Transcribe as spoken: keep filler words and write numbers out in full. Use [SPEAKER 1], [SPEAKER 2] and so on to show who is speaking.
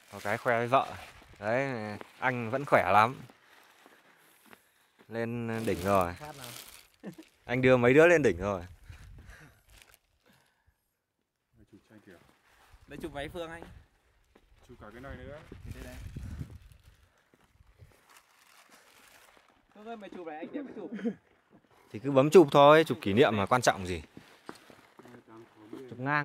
[SPEAKER 1] Có cái khoe với vợ. Đấy, anh vẫn khỏe lắm. Lên đỉnh rồi. Anh đưa mấy đứa lên đỉnh rồi.
[SPEAKER 2] Đây chụp váy Phương anh.
[SPEAKER 3] Chụp cả cái này nữa.
[SPEAKER 2] Đây đây. Phương ơi mày chụp này anh để mới chụp.
[SPEAKER 1] Thì cứ bấm chụp thôi, chụp kỷ niệm mà quan trọng gì. Chụp ngang.